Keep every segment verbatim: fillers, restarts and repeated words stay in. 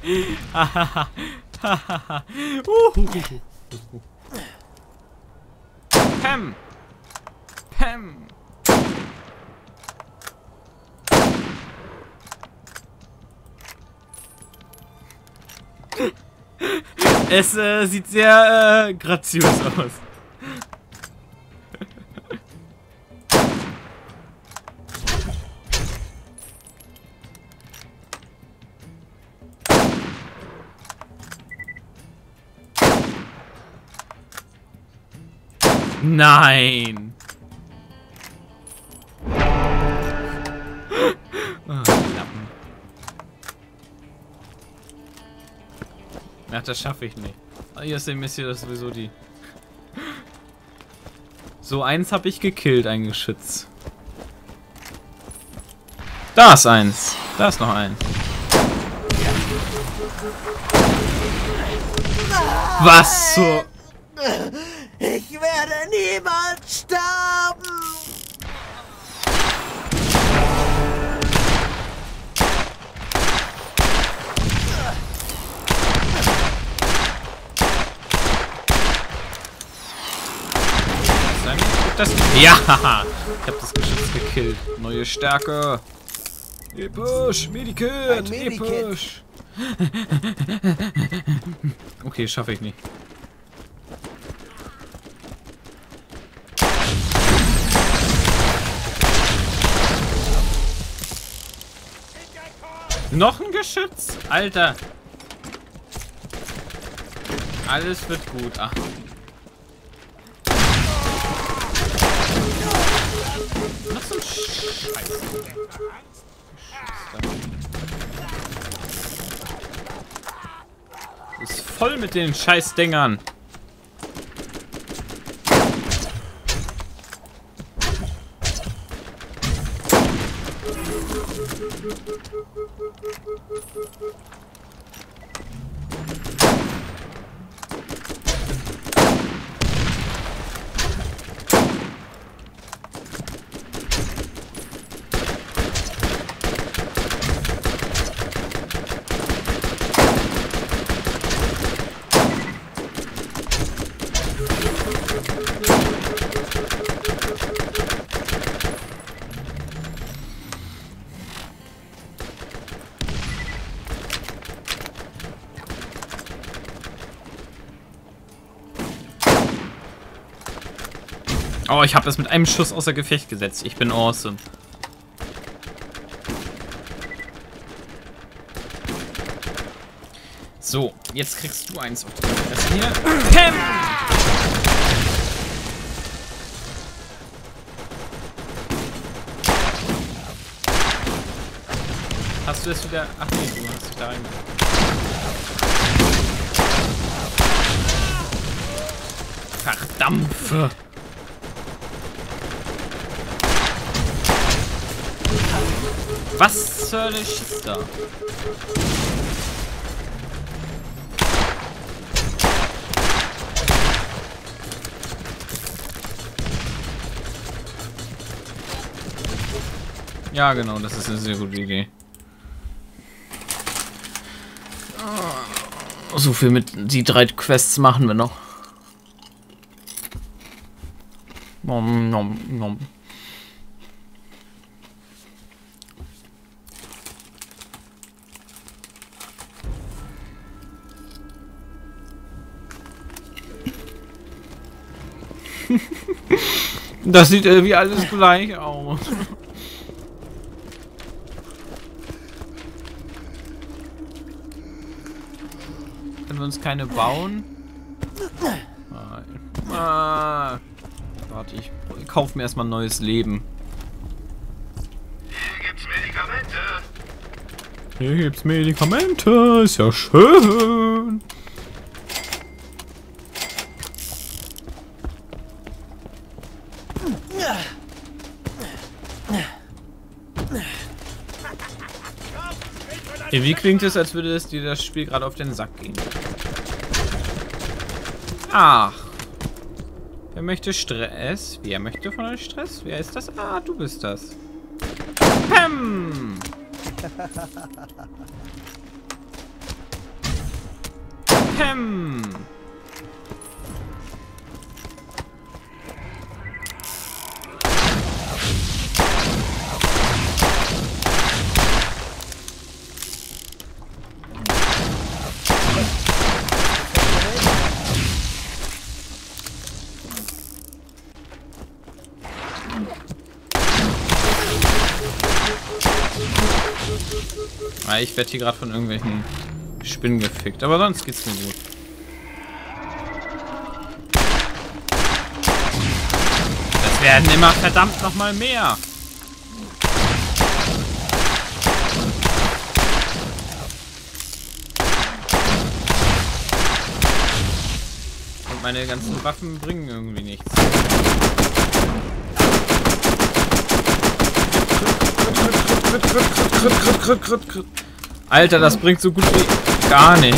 Pam! Pam! Es äh, sieht sehr äh, graziös aus. Nein! Oh, Lappen. Ach, das schaffe ich nicht. Hier ist ja sowieso die. So, eins habe ich gekillt, ein Geschütz. Da ist eins. Da ist noch eins. Was zur... Ich werde niemals sterben! Das... Ja! Ich hab das Geschütz gekillt. Neue Stärke. Episch! Medikit! Episch! Okay, schaffe ich nicht. Noch ein Geschütz? Alter. Alles wird gut. Ach. Noch so ein Scheiß. Ist voll mit den Scheißdingern. Oh, ich habe es mit einem Schuss außer Gefecht gesetzt. Ich bin awesome. So, jetzt kriegst du eins auf die Fresse hier. Pam! Hast du das wieder... Ach nee, du hast dich da rein... Verdampfe! Was zur Hölle schießt da? Ja, genau, das ist eine sehr gute Idee. So viel mit die drei Quests machen wir noch. Nom, nom, nom. Das sieht irgendwie alles gleich aus. Können wir uns keine bauen? Nein. Ah. Warte, ich, ich kaufe mir erstmal ein neues Leben. Hier gibt's Medikamente. Hier gibt's Medikamente. Ist ja schön. Wie klingt es, als würde es dir das Spiel gerade auf den Sack gehen? Ach. Wer möchte Stress? Wer möchte von euch Stress? Wer ist das? Ah, du bist das. Pam! Pem. Ah, ich werde hier gerade von irgendwelchen Spinnen gefickt, aber sonst geht's mir gut. Das werden immer verdammt noch mal mehr. Und meine ganzen Waffen bringen irgendwie nichts. Alter, das bringt so gut wie gar nichts.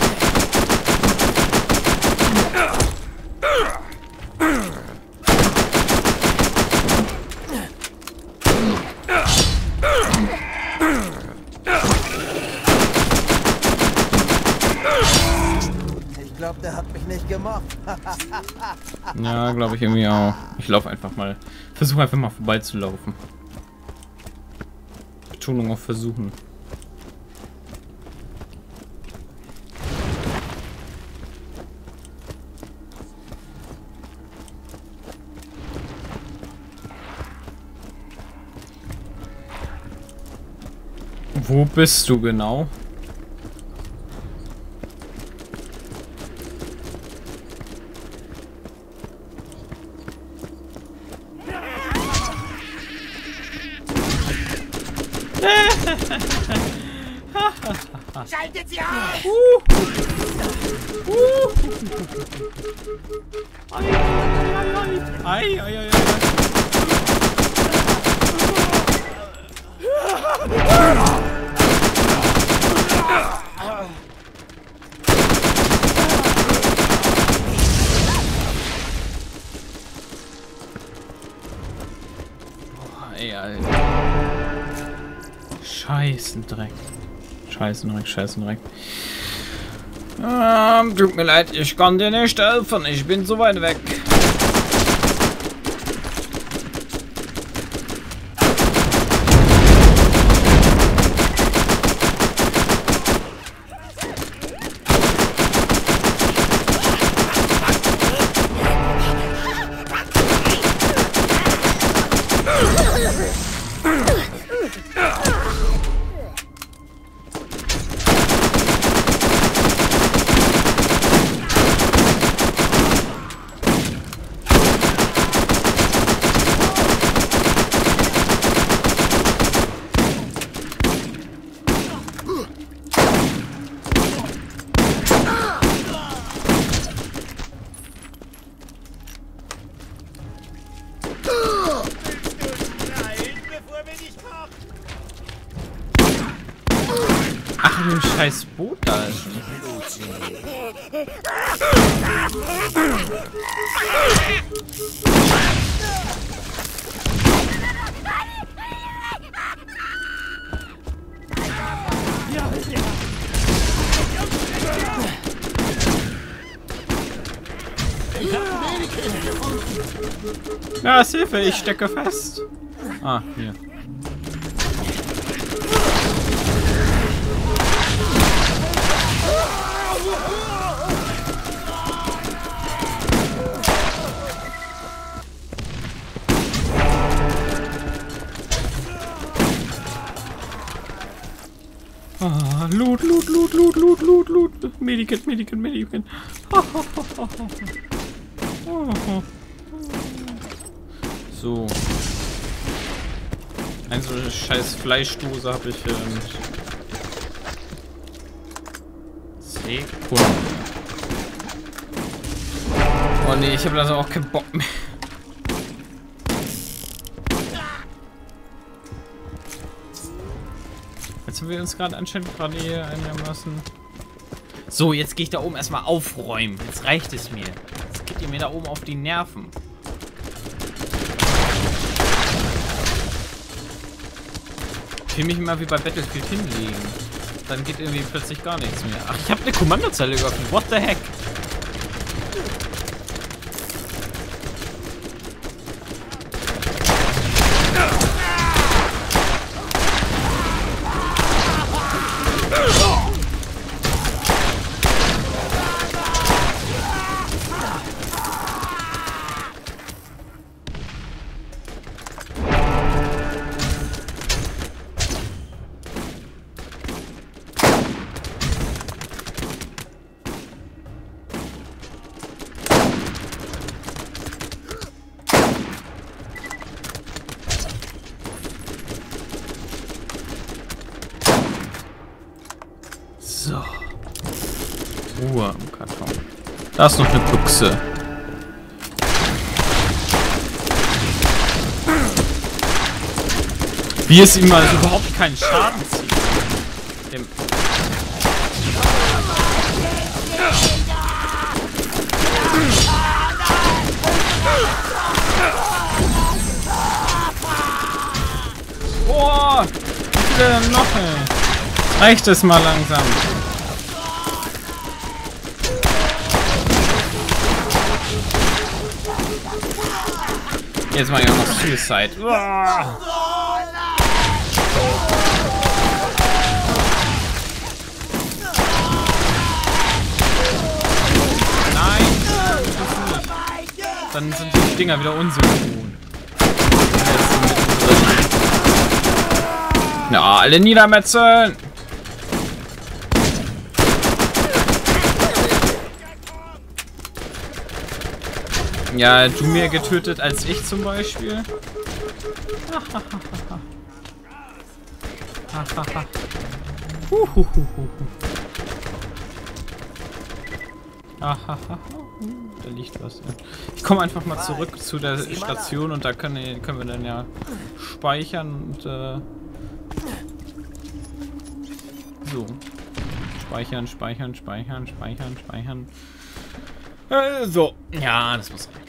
Ich glaube, der hat mich nicht gemocht. Ja, glaube ich irgendwie auch. Ich laufe einfach mal. Versuche einfach mal vorbeizulaufen. Betonung auf versuchen. Wo bist du genau? Schaltet sie auf! Uh. Uh. Ei, ei, ei, ei, ei, ei. Oh, ey, Alter. Scheißendreck. Scheißendreck, Scheißendreck. Ähm, tut mir leid, ich kann dir nicht helfen. Ich bin so weit weg. Ach, ein scheiß Boot da ist. Ja, ist Hilfe, ich stecke fest. Ah, hier. Ah, Loot, Loot, Loot, Loot, Loot, Loot, Loot. Medikit, Medikit, Medikit. So. Eine so eine scheiß Fleischdose habe ich hier nicht. Sekunden. Oh nee, ich habe also auch keinen Bock mehr. Jetzt haben wir uns gerade anscheinend gerade hier einigermaßen. So, jetzt gehe ich da oben erstmal aufräumen. Jetzt reicht es mir. Jetzt geht ihr mir da oben auf die Nerven. Ich will mich immer wie bei Battlefield hinlegen. dann geht irgendwie plötzlich gar nichts mehr. Ach, ich habe eine Kommandozelle geöffnet. What the heck? So. Ruhe im Karton. Da ist noch eine Büchse. Wie es ihm also überhaupt keinen Schaden zieht. Dem Boah! Wie viele denn noch, ey? Reicht es mal langsam. Jetzt mache ich auch noch Suicide. Uah. Nein! Dann sind die Dinger wieder unsynchron. Na, alle niedermetzeln! Ja, du mehr getötet als ich zum Beispiel. Da liegt was. Ich komme einfach mal zurück zu der Station und da können, können wir dann ja speichern und äh, so. Speichern, speichern, speichern, speichern, speichern. Äh, so. Ja, das muss sein.